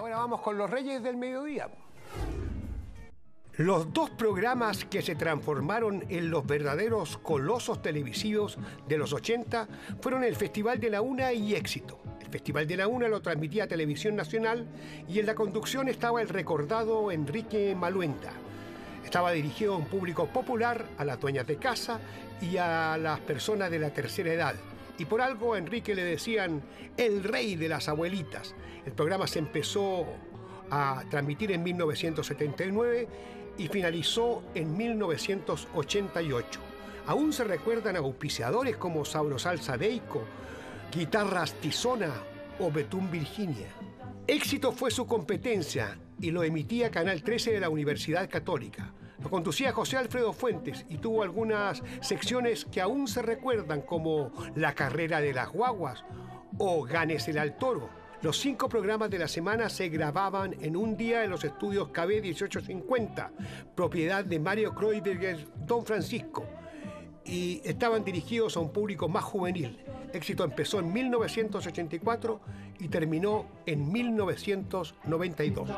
ahora vamos con los Reyes del Mediodía. Los dos programas que se transformaron en los verdaderos colosos televisivos de los 80 fueron el Festival de la Una y Éxito. El Festival de la Una lo transmitía Televisión Nacional y en la conducción estaba el recordado Enrique Maluenda. Estaba dirigido a un público popular, a las dueñas de casa y a las personas de la tercera edad. Y por algo a Enrique le decían el rey de las abuelitas. El programa se empezó a transmitir en 1979 y finalizó en 1988. Aún se recuerdan auspiciadores como Saurosalsa Deico, Guitarras Tizona o Betún Virginia. Éxito fue su competencia y lo emitía Canal 13 de la Universidad Católica. Lo conducía José Alfredo Fuentes y tuvo algunas secciones que aún se recuerdan como La Carrera de las Guaguas o Gánese al Toro. Los 5 programas de la semana se grababan en un día en los estudios KB 1850, propiedad de Mario Kreuberger Don Francisco, y estaban dirigidos a un público más juvenil. Éxito empezó en 1984 y terminó en 1992.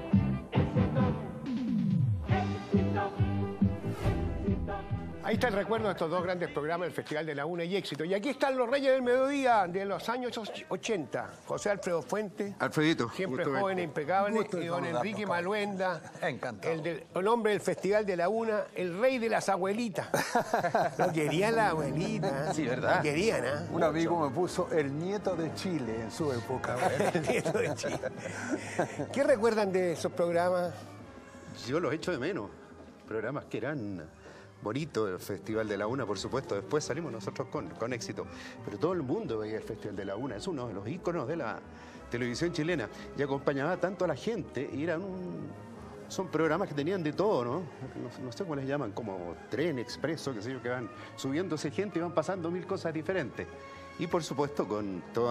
Ahí está el recuerdo de estos dos grandes programas del Festival de la Una y Éxito. Y aquí están los Reyes del Mediodía de los años 80. José Alfredo Fuentes. Alfredito. Siempre joven e impecable. Y don Enrique Maluenda. Encantado. El hombre del Festival de la Una, el rey de las abuelitas. Lo quería la abuelita. Sí, ¿verdad? Lo querían, ¿eh? Un amigo me puso el nieto de Chile en su época. El nieto de Chile. ¿Qué recuerdan de esos programas? Yo los echo de menos. Programas que eran bonitos, el Festival de la Una, por supuesto. Después salimos nosotros con Éxito. Pero todo el mundo veía el Festival de la Una. Es uno de los íconos de la televisión chilena. Y acompañaba tanto a la gente. Y son programas que tenían de todo, ¿no? No sé cómo les llaman, como tren expreso, qué sé yo, que van subiéndose gente y van pasando 1000 cosas diferentes. Y por supuesto con toda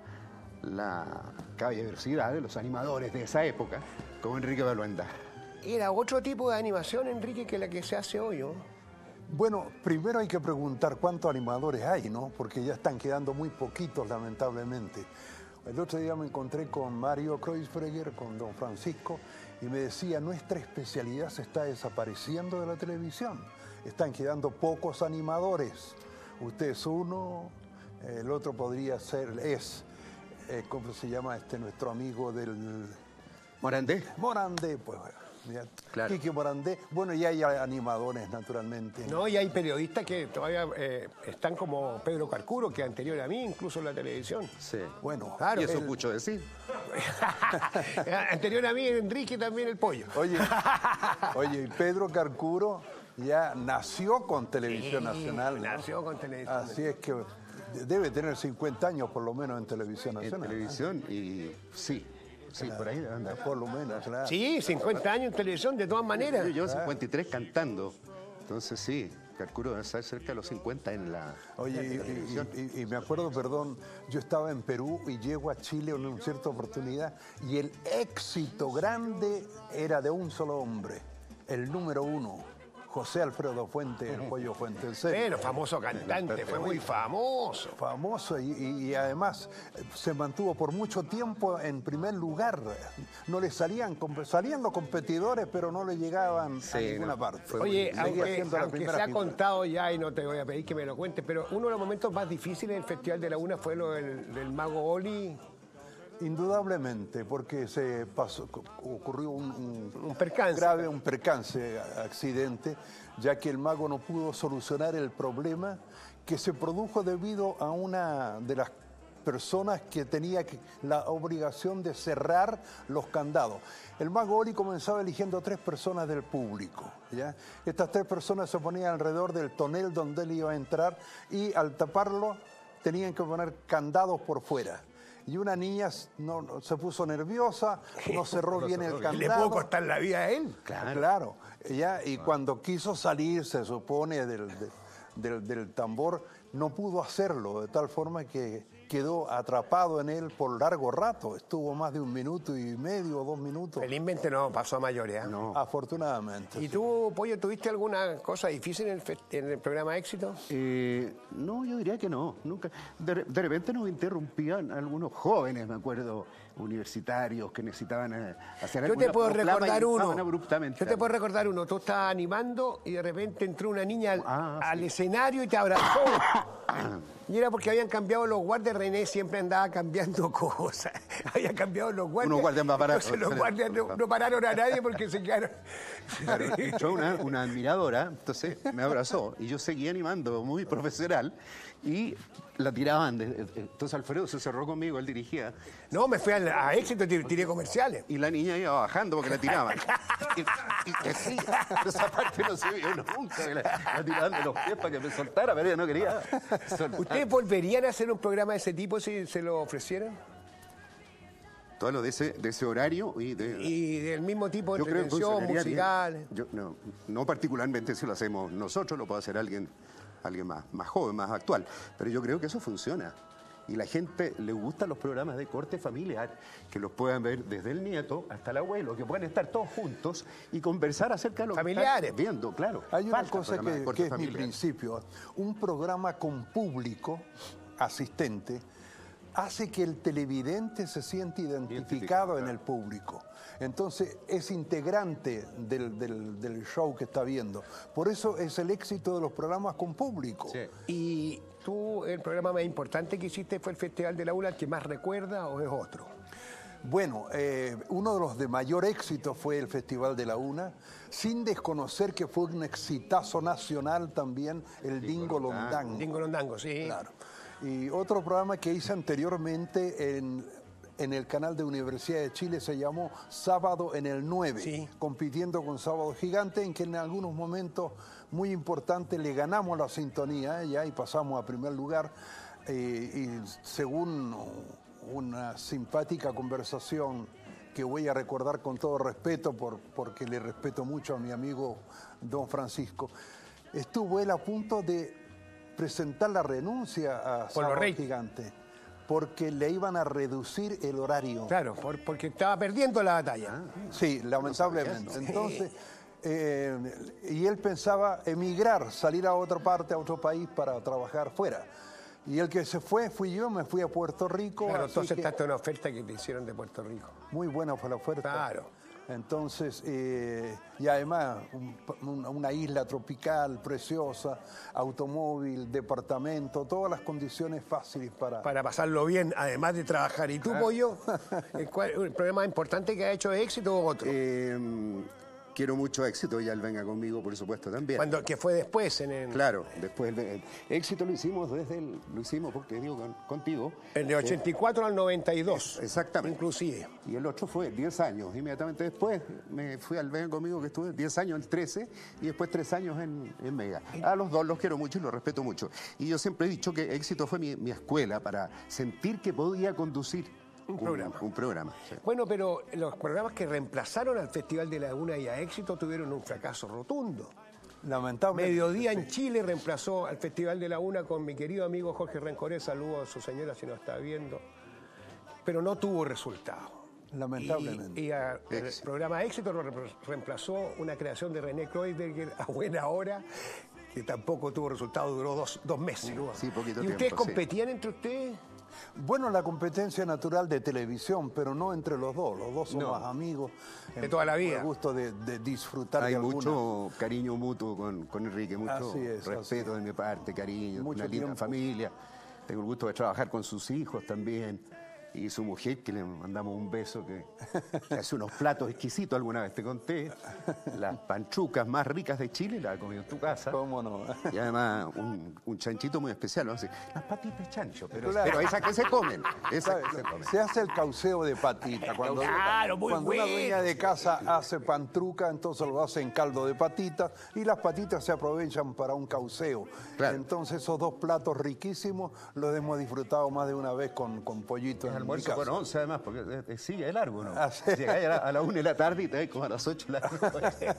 la caballerosidad de los animadores de esa época, como Enrique Maluenda. Era otro tipo de animación, Enrique, que la que se hace hoy, ¿no? Bueno, primero hay que preguntar cuántos animadores hay, ¿no? Porque ya están quedando muy poquitos, lamentablemente. El otro día me encontré con Mario Kreuzberger, con Don Francisco, y me decía, nuestra especialidad se está desapareciendo de la televisión. Están quedando pocos animadores. Usted es uno, el otro podría ser, ¿cómo se llama nuestro amigo del... Morandé. Morandé, pues. Claro. Quique Morandé. Bueno, y hay animadores, naturalmente. No, y hay periodistas que todavía están como Pedro Carcuro, que anterior a mí, incluso en la televisión. Sí. Bueno, claro. Y eso es mucho decir. Anterior a mí, Enrique, también el Pollo. Oye, y Pedro Carcuro ya nació con Televisión Nacional, ¿no? Nació con Televisión Nacional. Así es que debe tener 50 años por lo menos en Televisión Nacional. En televisión, y sí. Sí, claro, por ahí anda. Por lo menos, claro. Sí, 50 años en televisión, de todas maneras. Yo 53 cantando. Entonces sí, calculo debe estar cerca de los 50 en la... Oye, y me acuerdo, perdón, yo estaba en Perú y llego a Chile en una cierta oportunidad y el éxito grande era de un solo hombre, el número 1. José Alfredo Fuentes, el Pollo Fuentes. Bueno, famoso cantante, fue muy famoso. Famoso y además se mantuvo por mucho tiempo en primer lugar. No le salían los competidores, pero no le llegaban a ninguna parte. Oye, aunque se ha contado ya, y no te voy a pedir que me lo cuentes, pero uno de los momentos más difíciles del Festival de la Una fue lo del Mago Oli. Indudablemente, porque ocurrió un percance. Grave, un percance, accidente, ya que el mago no pudo solucionar el problema que se produjo debido a una de las personas que tenía la obligación de cerrar los candados. El mago Oli comenzaba eligiendo 3 personas del público, ¿ya? Estas 3 personas se ponían alrededor del tonel donde él iba a entrar y al taparlo tenían que poner candados por fuera. Y una niña se puso nerviosa, no cerró bien el candado. ¿Le pudo costar la vida a él? Claro. Y cuando quiso salir, se supone, del tambor, no pudo hacerlo, de tal forma que quedó atrapado en él por largo rato. Estuvo más de 1 minuto y medio o 2 minutos. Felizmente no pasó a mayores. ¿Eh? No. Afortunadamente. ¿Y tú, Pollo, tuviste alguna cosa difícil en el programa Éxito? No, yo diría que no, nunca. De repente nos interrumpían algunos jóvenes, me acuerdo, universitarios que necesitaban hacer Yo te puedo recordar uno. Abruptamente. Yo te puedo recordar uno. Tú estabas animando y de repente entró una niña al Sí. escenario y te abrazó. Y era porque habían cambiado los guardias. René siempre andaba cambiando cosas. Habían cambiado los guardias. Unos guardias más baratos. Entonces los guardias no pararon a nadie porque se quedaron. Claro, entró una admiradora, entonces me abrazó y yo seguía animando, muy profesional, y la tiraban. Entonces Alfredo se cerró conmigo, él dirigía, No, me fui a Éxito y tiré comerciales. y la niña iba bajando porque la tiraban. Y así, esa parte no se vio nunca, la tiraban de los pies para que me soltara, pero ella no quería soltar. ¿Ustedes volverían a hacer un programa de ese tipo si se lo ofrecieran? Todo lo de ese horario y Y del mismo tipo de yo creo que entretención, funcionaría bien. musical. No particularmente si lo hacemos nosotros, lo puede hacer alguien más joven, más actual. Pero yo creo que eso funciona. Y la gente le gustan los programas de corte familiar, que los puedan ver desde el nieto hasta el abuelo, que puedan estar todos juntos y conversar acerca de lo Familiares. que están viendo, claro. Hay una Falta cosa programas de corte que es mi familiar. principio. Un programa con público asistente hace que el televidente se siente identificado en el público. Entonces es integrante del show que está viendo. Por eso es el éxito de los programas con público. Sí. ¿Y tú, el programa más importante que hiciste fue el Festival de la UNA, el que más recuerda o es otro? Bueno, uno de los de mayor éxito fue el Festival de la UNA, sin desconocer que fue un exitazo nacional también el Dingo Londango. Dingo Londango, sí. Claro. Y otro programa que hice anteriormente en el canal de Universidad de Chile se llamó Sábado en el 9, Sí. compitiendo con Sábado Gigante, en que en algunos momentos muy importantes le ganamos la sintonía ya y pasamos a primer lugar. Y según una simpática conversación que voy a recordar con todo respeto, porque le respeto mucho a mi amigo don Francisco, estuvo él a punto de presentar la renuncia a Por Sábado los ratings. Gigante, porque le iban a reducir el horario. Claro, porque estaba perdiendo la batalla. Sí, lamentablemente. Entonces, y él pensaba emigrar, salir a otra parte, a otro país para trabajar fuera. Y el que se fue fui yo, me fui a Puerto Rico. Claro, así tú que aceptaste una oferta que te hicieron de Puerto Rico. muy buena fue la oferta. Claro. Entonces, y además una isla tropical preciosa, automóvil, departamento, todas las condiciones fáciles Para pasarlo bien, además de trabajar. ¿Y tú, Pollo? ¿El programa importante que ha hecho de éxito o otro? Quiero mucho éxito y él venga conmigo, por supuesto, también. Que fue después en el... Claro, después el éxito lo hicimos porque digo contigo. El de 84 al 92. Exactamente. Inclusive. Y el otro fue 10 años. Inmediatamente después me fui al Venga conmigo, que estuve 10 años en 13 y después 3 años en Mega. A los dos los quiero mucho y los respeto mucho. Y yo siempre he dicho que éxito fue mi escuela para sentir que podía conducir un programa. Sí. Bueno, pero los programas que reemplazaron al Festival de la UNA y a éxito tuvieron un fracaso rotundo. Lamentablemente. Mediodía en Chile reemplazó al Festival de la UNA con mi querido amigo Jorge Rencoré. Saludos a su señora si nos está viendo. Pero no tuvo resultado. Lamentablemente. Y el programa Éxito lo reemplazó una creación de René Kreuzberger a buena hora, que tampoco tuvo resultado, duró dos meses. Sí, poquito ¿Y tiempo, ustedes sí. competían entre ustedes? Bueno, la competencia natural de televisión, pero no entre los dos. Los dos somos amigos. De toda la vida. Me gusta de disfrutar Hay de alguna. mucho cariño mutuo con Enrique, mucho Así es, respeto de mi parte, cariño, Mucho una linda tiempo. familia. Tengo el gusto de trabajar con sus hijos también. Y su mujer, que le mandamos un beso, que hace unos platos exquisitos, alguna vez te conté. Las panchucas más ricas de Chile las he comido en tu casa. ¿Cómo no? Y además un chanchito muy especial, ¿no? Así, las patitas de chancho, pero Claro. esas que se comen. Esas ¿Sabe? que se comen. Se hace el cauceo de patita. Cuando, Claro, muy cuando una bueno. dueña de casa hace pantruca, entonces lo hace en caldo de patita y las patitas se aprovechan para un cauceo. Claro. Entonces esos dos platos riquísimos los hemos disfrutado más de una vez con pollito en mi Almuerzo casa. con 11 además, porque sí, es largo, ¿no? Ah, sí. Llegáis a la 1 de la tarde y te vais como a las 8 de la noche.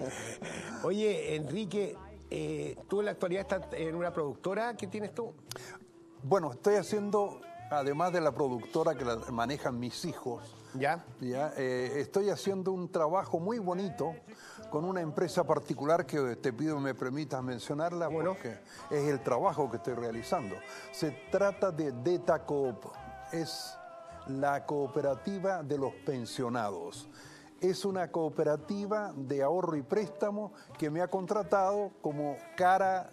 Oye, Enrique, tú en la actualidad estás en una productora. ¿Qué tienes tú? Bueno, estoy haciendo además de la productora que la manejan mis hijos, ¿Ya? estoy haciendo un trabajo muy bonito con una empresa particular que te pido me permitas mencionarla porque es el trabajo que estoy realizando. Se trata de DETACOOP, es la cooperativa de los pensionados. Es una cooperativa de ahorro y préstamo que me ha contratado como cara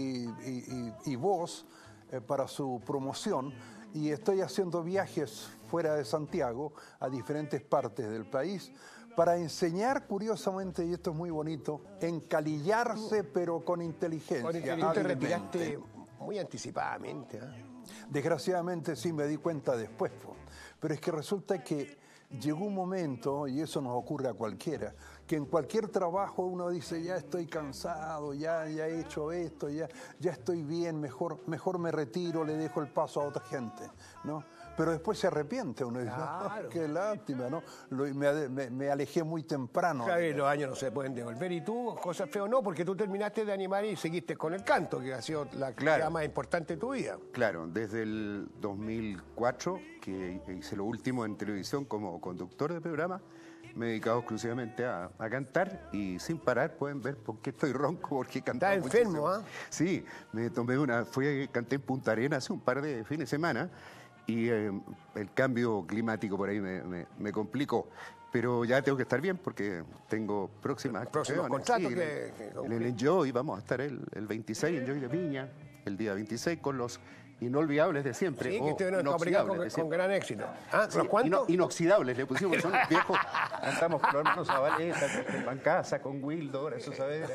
y voz para su promoción, y estoy haciendo viajes fuera de Santiago a diferentes partes del país para enseñar, curiosamente, y esto es muy bonito, encalillarse pero con inteligencia. Con inteligencia te retiraste muy anticipadamente. Desgraciadamente sí me di cuenta después, pero es que resulta que llegó un momento, y eso nos ocurre a cualquiera, que en cualquier trabajo uno dice, ya estoy cansado, ya he hecho esto, ya estoy bien, mejor me retiro, le dejo el paso a otra gente, ¿no? Pero después se arrepiente, uno dice, Claro. qué lástima, ¿no? Me alejé muy temprano. Claro, y los años no se pueden devolver. Y tú, José Alfredo, no, porque tú terminaste de animar y seguiste con el canto, que ha sido la actividad más importante de tu vida. Claro, desde el 2004, que hice lo último en televisión como conductor de programa, me he dedicado exclusivamente a cantar y sin parar pueden ver por qué estoy ronco, porque he cantado Estás enfermo, muchísimo. Sí, me tomé canté en Punta Arenas hace un par de fines de semana y el cambio climático por ahí me complicó. Pero ya tengo que estar bien porque tengo próximas Próximos actuaciones. contratos En el Enjoy vamos a estar el 26, Enjoy de Viña, el día 26 con los inolvidables de siempre. Sí, que estuvieron fabricados con gran éxito. ¿Ah, Sí, los cuántos? inoxidables le pusimos, que son los viejos. Cantamos con los hermanos Zabaleta, con Pancasa, con Wildor, eso sabes.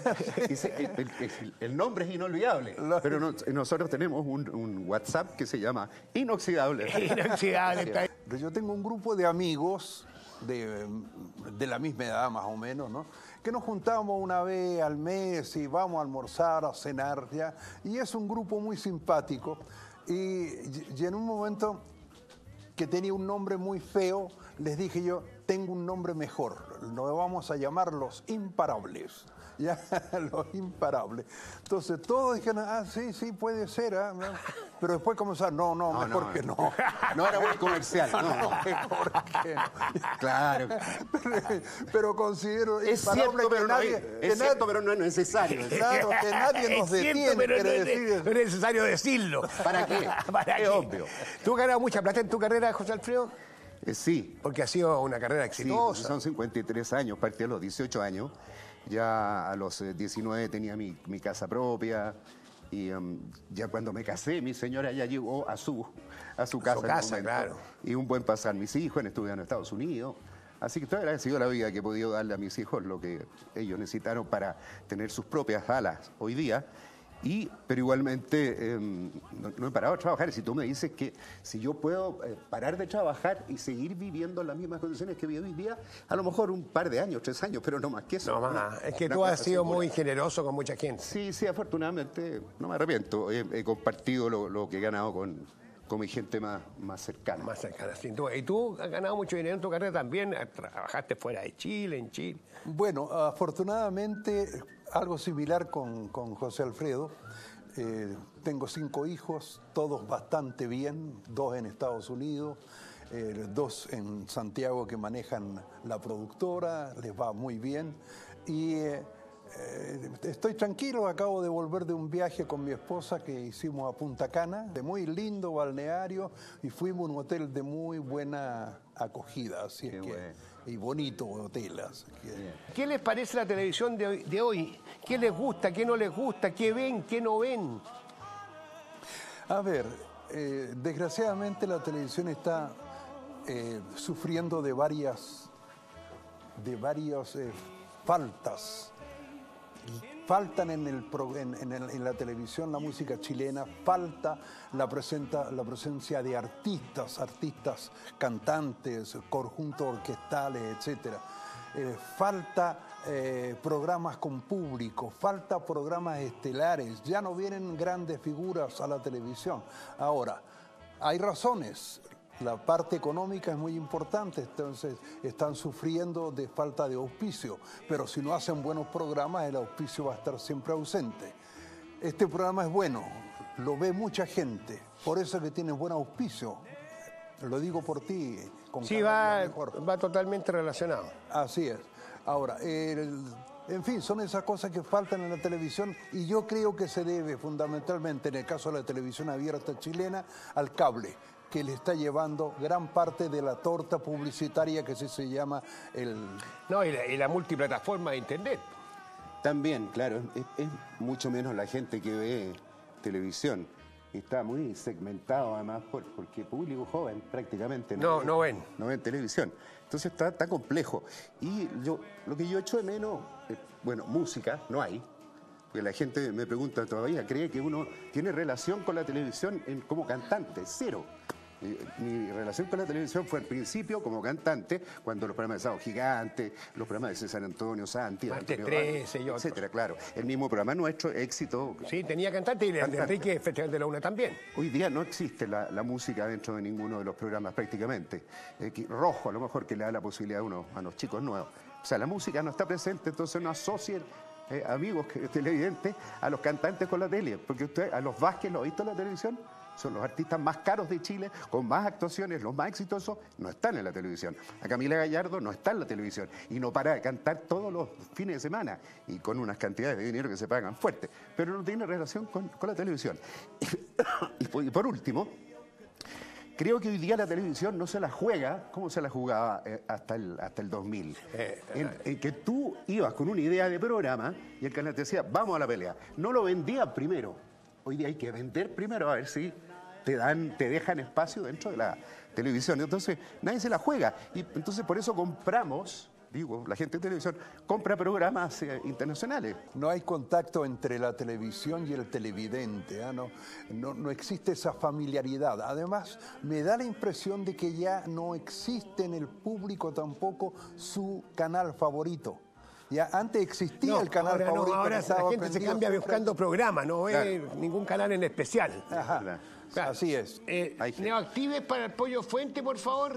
El nombre es inolvidable, pero nosotros tenemos un WhatsApp que se llama Inoxidable. Inoxidable. Yo tengo un grupo de amigos de la misma edad más o menos, ¿no? Que nos juntamos una vez al mes y vamos a almorzar, a cenar, ¿ya? Y es un grupo muy simpático. Y en un momento que tenía un nombre muy feo, les dije yo, tengo un nombre mejor, nos vamos a llamar Los Imparables. Ya, Los Imparables. Entonces todos dijeron, sí, puede ser, ¿eh? Pero después comenzaron, no, mejor que no. No era muy comercial. No. Mejor que no. Claro. Pero considero Es cierto, pero no es necesario. Claro, que nadie nos Es cierto, detiene. pero quiere no decir. es necesario decirlo. ¿Para qué? ¿Para Es qué? obvio. ¿Tú has ganado mucha plata en tu carrera, José Alfredo? Sí. Porque ha sido una carrera Sí, exitosa. son 53 años, partí a los 18 años. Ya a los 19 tenía mi casa propia. Y ya cuando me casé, mi señora ya llegó a su casa. Su casa, claro. Y un buen pasar mis hijos, estudiando en Estados Unidos. Así que estoy agradecido a la vida que he podido darle a mis hijos lo que ellos necesitaron para tener sus propias alas hoy día. Pero igualmente no he parado de trabajar. Si tú me dices que si yo puedo parar de trabajar y seguir viviendo en las mismas condiciones que vivo hoy día, a lo mejor un par de años, 3 años, pero no más que eso. No más. Es que Una tú has cosa sido segura. muy generoso con mucha gente. Sí, afortunadamente no me arrepiento. He compartido lo que he ganado con mi gente más cercana. Más cercana, sin duda. Y tú has ganado mucho dinero en tu carrera también. Trabajaste fuera de Chile, en Chile. Bueno, afortunadamente, algo similar con José Alfredo. Tengo 5 hijos, todos bastante bien, 2 en Estados Unidos, 2 en Santiago que manejan la productora, les va muy bien. Y estoy tranquilo, acabo de volver de un viaje con mi esposa que hicimos a Punta Cana, de muy lindo balneario, y fuimos a un hotel de muy buena acogida, así es que, bueno. y bonito hotel. Así que, ¿Qué les parece la televisión de hoy? ¿Qué les gusta, qué no les gusta, qué ven, qué no ven? a ver, desgraciadamente la televisión está sufriendo de varias faltas. Faltan en la televisión la música chilena, falta la presencia de artistas, cantantes, conjuntos orquestales, etc. Falta programas con público, falta programas estelares, ya no vienen grandes figuras a la televisión. Ahora, hay razones. La parte económica es muy importante, entonces están sufriendo de falta de auspicio, pero si no hacen buenos programas, el auspicio va a estar siempre ausente. Este programa es bueno, lo ve mucha gente, por eso es que tiene buen auspicio, Lo digo por ti. Con Sí, cada día mejor. va totalmente relacionado. Así es. Ahora, en fin, son esas cosas que faltan en la televisión y yo creo que se debe fundamentalmente, en el caso de la televisión abierta chilena, al cable, que le está llevando gran parte de la torta publicitaria que se llama el... No, y la multiplataforma de Internet. También, claro, es mucho menos la gente que ve televisión. Está muy segmentado además porque público joven prácticamente No ven. no ven televisión. Entonces está complejo. Y lo que yo echo de menos, bueno, música no hay. Porque la gente me pregunta todavía, cree que uno tiene relación con la televisión como cantante, cero. Mi relación con la televisión fue al principio como cantante, cuando los programas de Sábado Gigante, los programas de César Antonio Santi, Martes Antonio 13 y otros. etcétera, claro. El mismo programa nuestro, Éxito. Sí, tenía cantante y el de Enrique, Festival de la Una también. Hoy día no existe la música dentro de ninguno de los programas prácticamente. Rojo a lo mejor que le da la posibilidad a los chicos nuevos. O sea, la música no está presente, entonces no asocien amigos televidentes a los cantantes con la tele. Porque usted a los Vázquez, ¿lo ha visto en la televisión? Son los artistas más caros de Chile, con más actuaciones, los más exitosos, no están en la televisión. A Camila Gallardo no está en la televisión y no para de cantar todos los fines de semana y con unas cantidades de dinero que se pagan fuertes, pero no tiene relación con la televisión. Y por último, creo que hoy día la televisión no se la juega como se la jugaba hasta el 2000. En que tú ibas con una idea de programa y el canal te decía, vamos a la pelea. No lo vendían primero. Hoy día hay que vender primero a ver si te dejan espacio dentro de la televisión. Entonces, nadie se la juega. Y entonces por eso compramos, la gente de televisión compra programas internacionales. No hay contacto entre la televisión y el televidente, no existe esa familiaridad. Además, me da la impresión de que ya no existe en el público tampoco su canal favorito. Ya antes existía el canal favorito. Ahora la gente se cambia buscando programas, no ve ningún canal en especial. Ajá. Claro. Así es. Neoactives para el pollo fuente, por favor.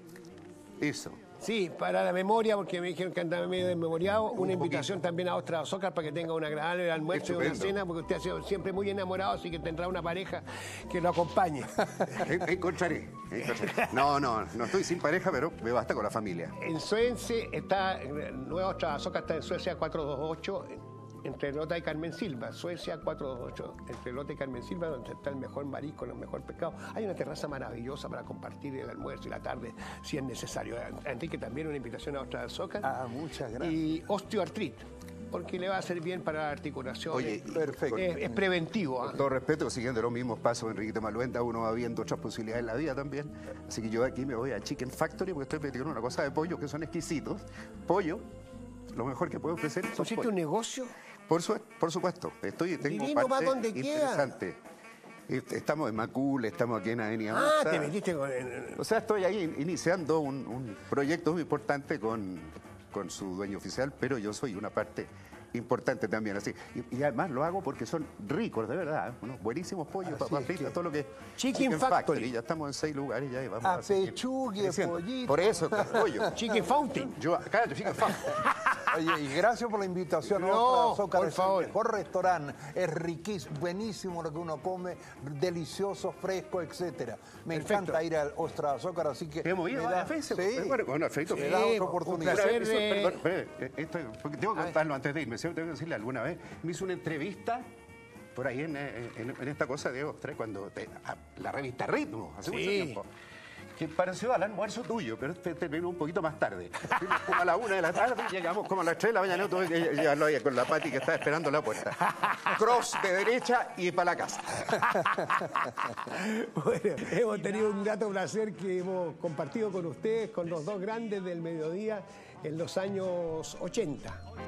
Eso. Sí, para la memoria, porque me dijeron que andaba medio desmemoriado. Una invitación también a Ostra Azócar para que tenga un agradable almuerzo y una cena, porque usted ha sido siempre muy enamorado, así que tendrá una pareja que lo acompañe. Encontraré. No estoy sin pareja, pero me basta con la familia. En Suense está, Nueva Ostra Azócar está en Suecia 428, entre Lota y Carmen Silva. Suecia 428, entre Lota y Carmen Silva, donde está el mejor marisco, el mejor pescado. Hay una terraza maravillosa para compartir el almuerzo y la tarde, si es necesario. Enrique, también una invitación a Ostra Azócar. Muchas gracias. Y osteoartritis, porque le va a hacer bien para la articulación. Oye, perfecto. Es preventivo. Con todo respeto, siguiendo los mismos pasos de Enriquito Maluenda, uno va viendo otras posibilidades en la vida también. Así que yo aquí me voy a Chicken Factory porque estoy metiendo una cosa de pollo que son exquisitos. Pollo, lo mejor que puedo ofrecer. ¿Pusiste un negocio? Por supuesto. Tengo Divino, parte ¿va donde interesante. Estamos en Macul, estamos aquí en Avenida Ah, Massa. te metiste con... O sea, estoy ahí iniciando un proyecto muy importante con su dueño oficial, pero yo soy una parte importante también, así. Y además lo hago porque son ricos, de verdad. Unos buenísimos pollos, papas fritas, todo lo que... Chicken Factory. Ya estamos en 6 lugares ya y vamos a Pechugue, pollito. Por eso, pollo. Chicken Fountain. Cállate, Chicken Factory. Oye, y gracias por la invitación. No, Ostra Azócar por favor. El mejor restaurante, es riquísimo, buenísimo lo que uno come, delicioso, fresco, etcétera. Me encanta ir al Ostra Azócar, así que... Hemos ido a Sí, bueno, Alfredito, me da otra un oportunidad. placer. Perdón, porque tengo que contarlo antes de irme. Tengo que decirle alguna vez. Me hizo una entrevista por ahí en esta cosa de Ostra, cuando la revista Ritmo, hace mucho tiempo. Que pareció al almuerzo tuyo, pero terminó un poquito más tarde. Fuimos como a la 1 de la tarde, llegamos como a las 3 de la mañana, tuve que llevarlo ahí con la Pati que estaba esperando la puerta. Cross de derecha y para la casa. Bueno, hemos tenido un grato placer que hemos compartido con ustedes, con los dos grandes del mediodía en los años 80.